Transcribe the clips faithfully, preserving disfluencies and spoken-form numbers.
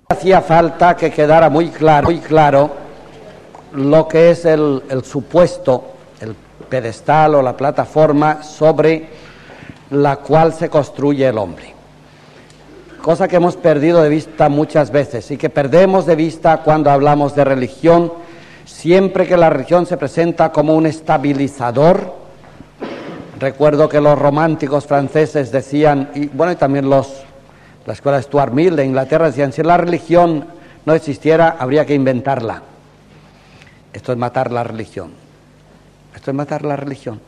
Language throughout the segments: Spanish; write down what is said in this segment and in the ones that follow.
Hacía falta que quedara muy claro, muy claro lo que es el, el supuesto, el pedestal o la plataforma sobre la cual se construye el hombre. Cosa que hemos perdido de vista muchas veces y que perdemos de vista cuando hablamos de religión, siempre que la religión se presenta como un estabilizador. Recuerdo que los románticos franceses decían, y bueno, y también los, la escuela de Stuart Mill de Inglaterra decían, si la religión no existiera, habría que inventarla. Esto es matar la religión. Esto es matar la religión.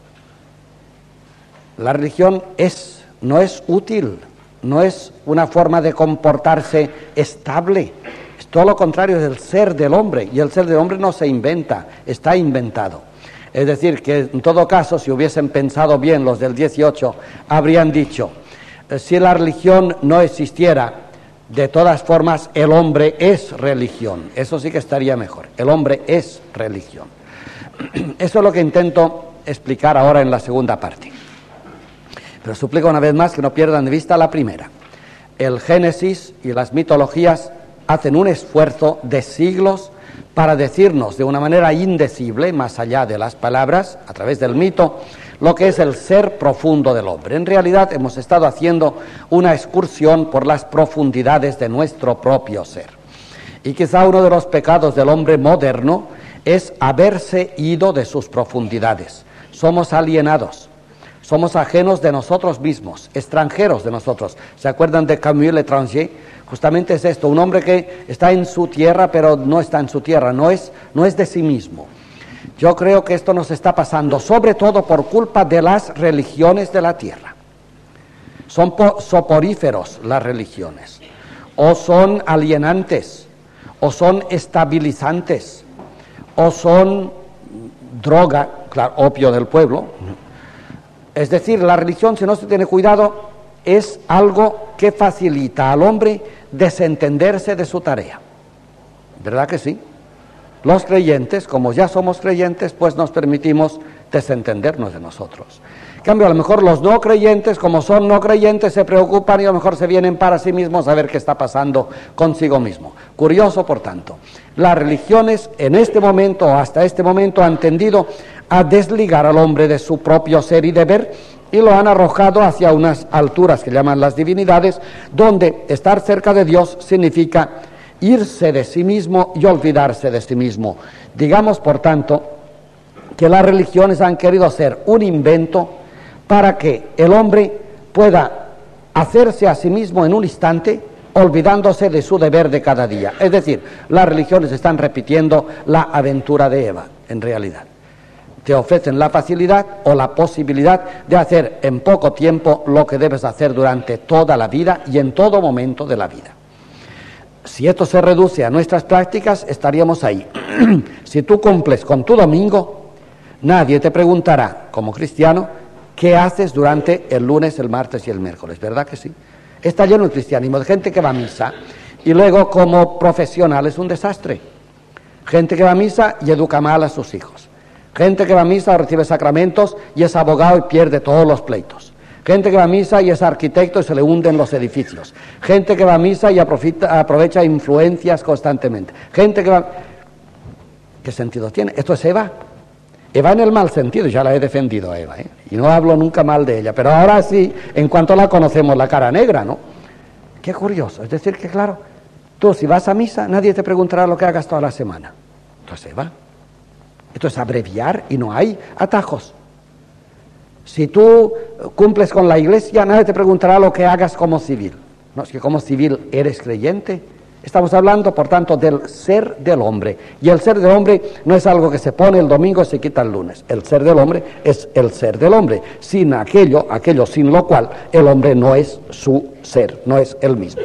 La religión es, no es útil, no es una forma de comportarse estable. Es todo lo contrario, es el ser del hombre, y el ser del hombre no se inventa, está inventado. Es decir, que en todo caso, si hubiesen pensado bien los del dieciocho, habrían dicho, si la religión no existiera, de todas formas el hombre es religión. Eso sí que estaría mejor, el hombre es religión. Eso es lo que intento explicar ahora en la segunda parte. Pero suplico una vez más que no pierdan de vista la primera. El Génesis y las mitologías hacen un esfuerzo de siglos para decirnos de una manera indecible, más allá de las palabras, a través del mito, lo que es el ser profundo del hombre. En realidad hemos estado haciendo una excursión por las profundidades de nuestro propio ser. Y quizá uno de los pecados del hombre moderno es haberse ido de sus profundidades. Somos alienados, somos ajenos de nosotros mismos, extranjeros de nosotros. ¿Se acuerdan de Camus l'Étranger? Justamente es esto, un hombre que está en su tierra, pero no está en su tierra, no es, no es de sí mismo. Yo creo que esto nos está pasando, sobre todo por culpa de las religiones de la tierra. Son soporíferos las religiones, o son alienantes, o son estabilizantes, o son droga, claro, opio del pueblo. Es decir, la religión, si no se tiene cuidado, es algo que facilita al hombre desentenderse de su tarea. ¿Verdad que sí? Los creyentes, como ya somos creyentes, pues nos permitimos desentendernos de nosotros. En cambio, a lo mejor los no creyentes, como son no creyentes, se preocupan y a lo mejor se vienen para sí mismos a ver qué está pasando consigo mismo. Curioso, por tanto, las religiones en este momento, o hasta este momento, han tendido a desligar al hombre de su propio ser y deber y lo han arrojado hacia unas alturas que llaman las divinidades, donde estar cerca de Dios significa irse de sí mismo y olvidarse de sí mismo. Digamos, por tanto, que las religiones han querido ser un invento para que el hombre pueda hacerse a sí mismo en un instante, olvidándose de su deber de cada día. Es decir, las religiones están repitiendo la aventura de Eva, en realidad. Te ofrecen la facilidad o la posibilidad de hacer en poco tiempo lo que debes hacer durante toda la vida y en todo momento de la vida. Si esto se reduce a nuestras prácticas, estaríamos ahí. Si tú cumples con tu domingo, nadie te preguntará, como cristiano, qué haces durante el lunes, el martes y el miércoles, ¿verdad que sí? Está lleno el cristianismo de gente que va a misa y luego como profesional es un desastre. Gente que va a misa y educa mal a sus hijos. Gente que va a misa, recibe sacramentos y es abogado y pierde todos los pleitos. Gente que va a misa y es arquitecto y se le hunden los edificios. Gente que va a misa y aprovecha, aprovecha influencias constantemente. Gente que va... ¿Qué sentido tiene? Esto es Eva. Eva en el mal sentido, ya la he defendido a Eva, ¿eh? Y no hablo nunca mal de ella, pero ahora sí, en cuanto la conocemos, la cara negra, ¿no? Qué curioso, es decir, que claro, tú si vas a misa, nadie te preguntará lo que hagas toda la semana. Esto es Eva. Esto es abreviar y no hay atajos. Si tú cumples con la iglesia, nadie te preguntará lo que hagas como civil. No, es que como civil eres creyente. Estamos hablando, por tanto, del ser del hombre. Y el ser del hombre no es algo que se pone el domingo y se quita el lunes. El ser del hombre es el ser del hombre. Sin aquello, aquello sin lo cual el hombre no es su ser, no es el mismo.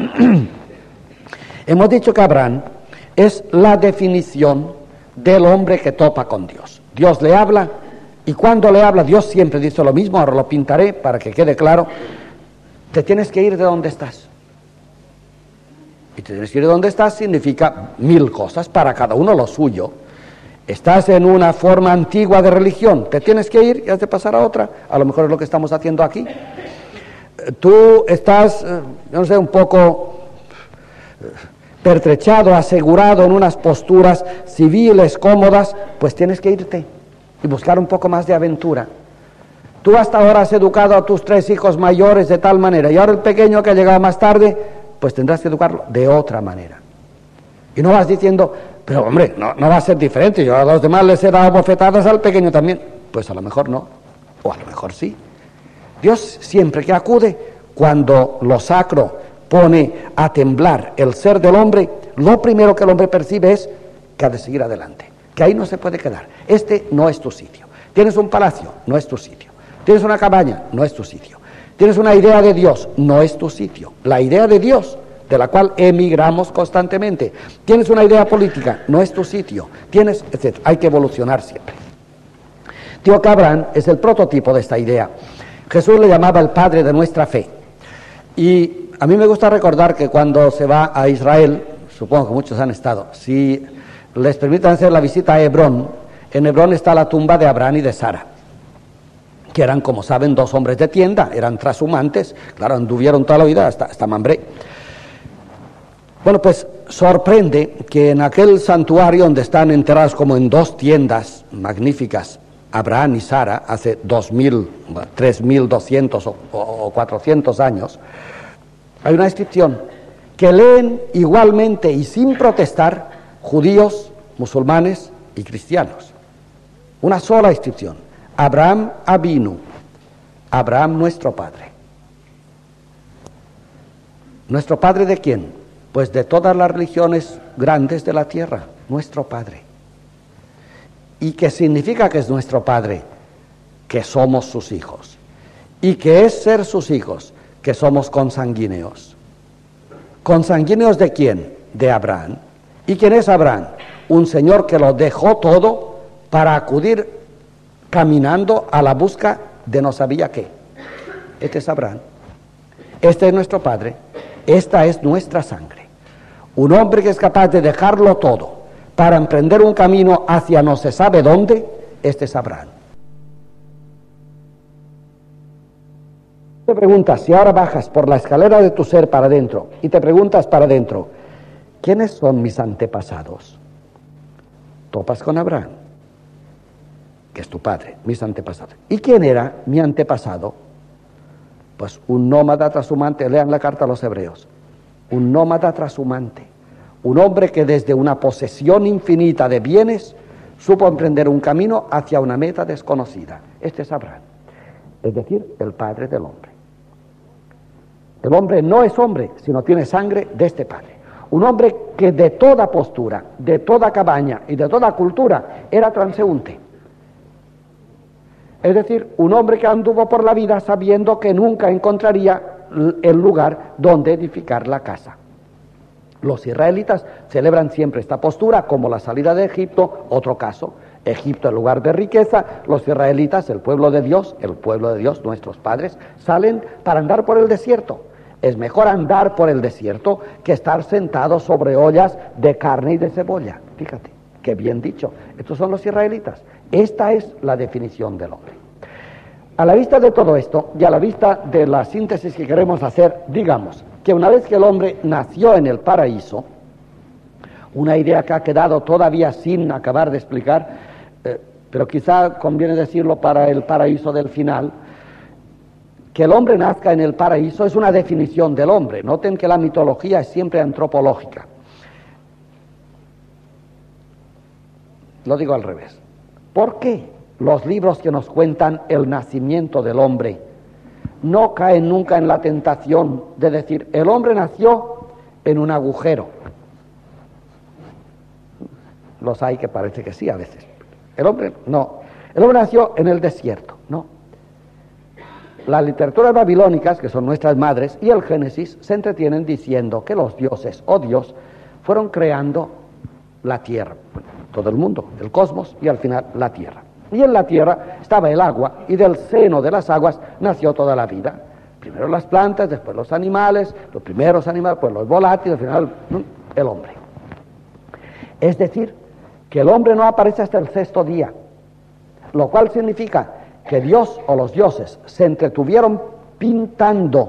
Hemos dicho que Abraham es la definición del hombre que topa con Dios. Dios le habla y cuando le habla, Dios siempre dice lo mismo, ahora lo pintaré para que quede claro, te tienes que ir de donde estás. Y te tienes que ir de donde estás significa mil cosas, para cada uno lo suyo. Estás en una forma antigua de religión, te tienes que ir y has de pasar a otra, a lo mejor es lo que estamos haciendo aquí. Tú estás, no sé, un poco pertrechado, asegurado en unas posturas civiles cómodas, pues tienes que irte y buscar un poco más de aventura. Tú hasta ahora has educado a tus tres hijos mayores de tal manera, y ahora el pequeño que ha llegado más tarde, pues tendrás que educarlo de otra manera. Y no vas diciendo, pero hombre, no, no va a ser diferente, yo a los demás les he dado bofetadas, al pequeño también. Pues a lo mejor no, o a lo mejor sí. Dios siempre que acude, cuando lo sacro pone a temblar el ser del hombre, lo primero que el hombre percibe es que ha de seguir adelante, que ahí no se puede quedar. Este no es tu sitio. Tienes un palacio, no es tu sitio. Tienes una cabaña, no es tu sitio. Tienes una idea de Dios, no es tu sitio. La idea de Dios, de la cual emigramos constantemente. Tienes una idea política, no es tu sitio. Tienes, etcétera. Hay que evolucionar siempre. Tío Abraham es el prototipo de esta idea. Jesús le llamaba el padre de nuestra fe. Y a mí me gusta recordar que cuando se va a Israel, supongo que muchos han estado, si les permiten hacer la visita a Hebrón, en Hebrón está la tumba de Abraham y de Sara, que eran, como saben, dos hombres de tienda, eran trashumantes, claro, anduvieron toda la vida hasta, hasta Mambré. Bueno, pues sorprende que en aquel santuario donde están enterrados como en dos tiendas magníficas, Abraham y Sara, hace dos mil, tres mil doscientos o, o cuatrocientos años, hay una inscripción que leen igualmente y sin protestar judíos, musulmanes y cristianos. Una sola inscripción: Abraham Avinu, Abraham nuestro padre. ¿Nuestro padre de quién? Pues de todas las religiones grandes de la tierra, nuestro padre. ¿Y qué significa que es nuestro padre? Que somos sus hijos. ¿Y qué es ser sus hijos? Que somos consanguíneos. ¿Consanguíneos de quién? De Abraham. ¿Y quién es Abraham? Un señor que lo dejó todo para acudir caminando a la busca de no sabía qué. Este es Abraham. Este es nuestro padre. Esta es nuestra sangre. Un hombre que es capaz de dejarlo todo para emprender un camino hacia no se sabe dónde, este es Abraham. Te preguntas, si ahora bajas por la escalera de tu ser para adentro y te preguntas para adentro, ¿quiénes son mis antepasados? Topas con Abraham, que es tu padre, mis antepasados. ¿Y quién era mi antepasado? Pues un nómada trashumante, lean la carta a los hebreos, un nómada trashumante. Un hombre que desde una posesión infinita de bienes supo emprender un camino hacia una meta desconocida. Este es Abraham, es decir, el padre del hombre. El hombre no es hombre, sino tiene sangre de este padre. Un hombre que de toda postura, de toda cabaña y de toda cultura era transeúnte. Es decir, un hombre que anduvo por la vida sabiendo que nunca encontraría el lugar donde edificar la casa. Los israelitas celebran siempre esta postura, como la salida de Egipto, otro caso. Egipto, el lugar de riqueza, los israelitas, el pueblo de Dios, el pueblo de Dios, nuestros padres, salen para andar por el desierto. Es mejor andar por el desierto que estar sentados sobre ollas de carne y de cebolla. Fíjate, qué bien dicho. Estos son los israelitas. Esta es la definición del hombre. A la vista de todo esto, y a la vista de la síntesis que queremos hacer, digamos que una vez que el hombre nació en el paraíso, una idea que ha quedado todavía sin acabar de explicar, eh, pero quizá conviene decirlo para el paraíso del final, que el hombre nazca en el paraíso es una definición del hombre. Noten que la mitología es siempre antropológica. Lo digo al revés. ¿Por qué los libros que nos cuentan el nacimiento del hombre no caen nunca en la tentación de decir, el hombre nació en un agujero? Los hay que parece que sí a veces. El hombre, no. El hombre nació en el desierto, no. Las literaturas babilónicas, que son nuestras madres, y el Génesis, se entretienen diciendo que los dioses o Dios fueron creando la tierra, todo el mundo, el cosmos, y al final la tierra. Y en la tierra estaba el agua, y del seno de las aguas nació toda la vida. Primero las plantas, después los animales, los primeros animales, pues los volátiles, al final el hombre. Es decir, que el hombre no aparece hasta el sexto día, lo cual significa que Dios o los dioses se entretuvieron pintando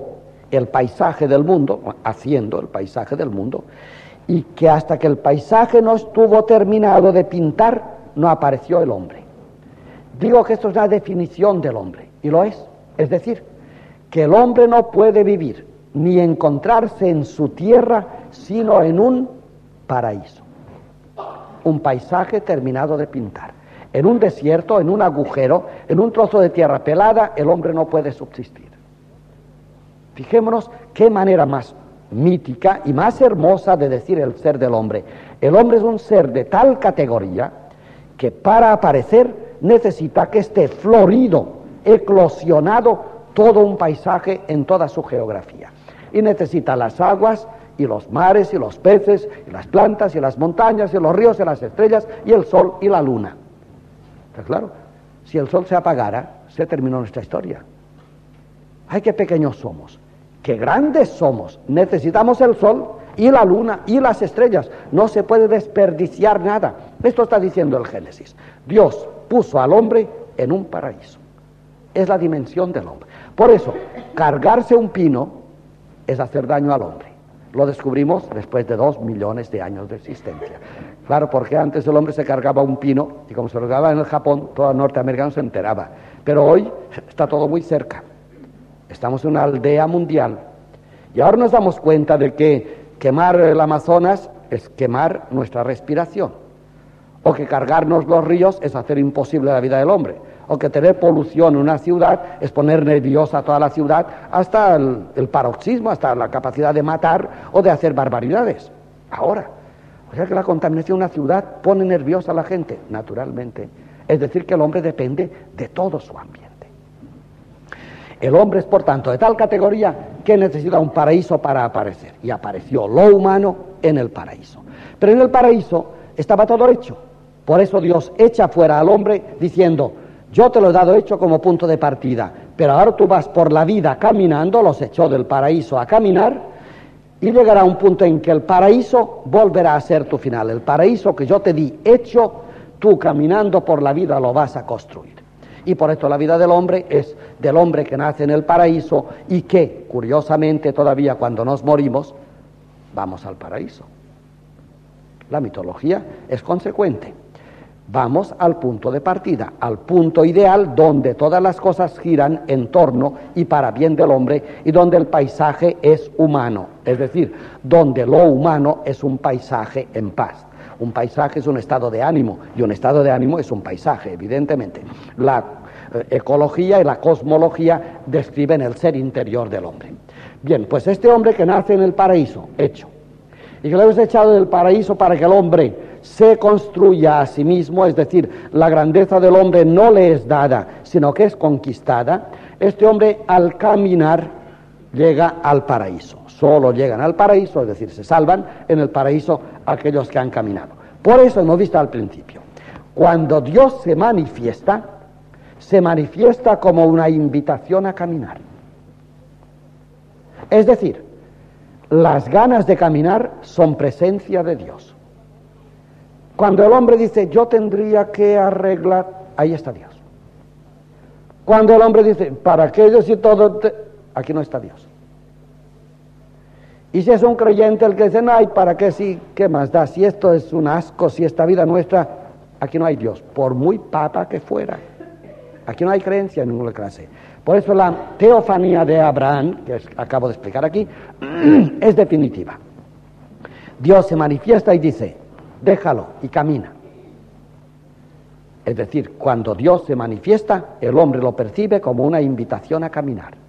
el paisaje del mundo, haciendo el paisaje del mundo, y que hasta que el paisaje no estuvo terminado de pintar, no apareció el hombre. Digo que esto es la definición del hombre, y lo es. Es decir, que el hombre no puede vivir ni encontrarse en su tierra, sino en un paraíso. Un paisaje terminado de pintar. En un desierto, en un agujero, en un trozo de tierra pelada, el hombre no puede subsistir. Fijémonos qué manera más mítica y más hermosa de decir el ser del hombre. El hombre es un ser de tal categoría que para aparecer necesita que esté florido, eclosionado todo un paisaje en toda su geografía. Y necesita las aguas y los mares y los peces y las plantas y las montañas y los ríos y las estrellas y el sol y la luna. ¿Está claro? Si el sol se apagara, se terminó nuestra historia. ¡Ay, qué pequeños somos! ¡Qué grandes somos! Necesitamos el sol y la luna y las estrellas. No se puede desperdiciar nada. Esto está diciendo el Génesis. Dios puso al hombre en un paraíso. Es la dimensión del hombre. Por eso, cargarse un pino es hacer daño al hombre. Lo descubrimos después de dos millones de años de existencia. Claro, porque antes el hombre se cargaba un pino y como se lo cargaba en el Japón, todo el norteamericano se enteraba. Pero hoy está todo muy cerca. Estamos en una aldea mundial. Y ahora nos damos cuenta de que quemar el Amazonas es quemar nuestra respiración. O que cargarnos los ríos es hacer imposible la vida del hombre. O que tener polución en una ciudad es poner nerviosa a toda la ciudad hasta el, el paroxismo, hasta la capacidad de matar o de hacer barbaridades. Ahora, o sea que la contaminación de una ciudad pone nerviosa a la gente, naturalmente. Es decir, que el hombre depende de todo su ambiente. El hombre es, por tanto, de tal categoría que necesita un paraíso para aparecer. Y apareció lo humano en el paraíso. Pero en el paraíso estaba todo hecho. Por eso Dios echa fuera al hombre diciendo: yo te lo he dado hecho como punto de partida, pero ahora tú vas por la vida caminando, los echó del paraíso a caminar, y llegará un punto en que el paraíso volverá a ser tu final. El paraíso que yo te di hecho, tú caminando por la vida lo vas a construir. Y por esto la vida del hombre es del hombre que nace en el paraíso y que, curiosamente, todavía cuando nos morimos, vamos al paraíso. La mitología es consecuente. Vamos al punto de partida, al punto ideal donde todas las cosas giran en torno y para bien del hombre y donde el paisaje es humano, es decir, donde lo humano es un paisaje en paz. Un paisaje es un estado de ánimo y un estado de ánimo es un paisaje, evidentemente. La eh, ecología y la cosmología describen el ser interior del hombre. Bien, pues este hombre que nace en el paraíso, hecho, y que lo hemos echado del paraíso para que el hombre se construya a sí mismo, es decir, la grandeza del hombre no le es dada, sino que es conquistada. Este hombre al caminar llega al paraíso. Solo llegan al paraíso, es decir, se salvan en el paraíso aquellos que han caminado. Por eso hemos visto al principio, cuando Dios se manifiesta, se manifiesta como una invitación a caminar. Es decir, las ganas de caminar son presencia de Dios. Cuando el hombre dice, yo tendría que arreglar, ahí está Dios. Cuando el hombre dice, ¿para qué yo si todo? Te... Aquí no está Dios. Y si es un creyente el que dice, no, ¿para qué sí? ¿Qué más da? Si esto es un asco, si esta vida nuestra, aquí no hay Dios, por muy papa que fuera. Aquí no hay creencia en ninguna clase. Por eso la teofanía de Abraham, que es, acabo de explicar aquí, es definitiva. Dios se manifiesta y dice, déjalo y camina. Es decir, cuando Dios se manifiesta, el hombre lo percibe como una invitación a caminar.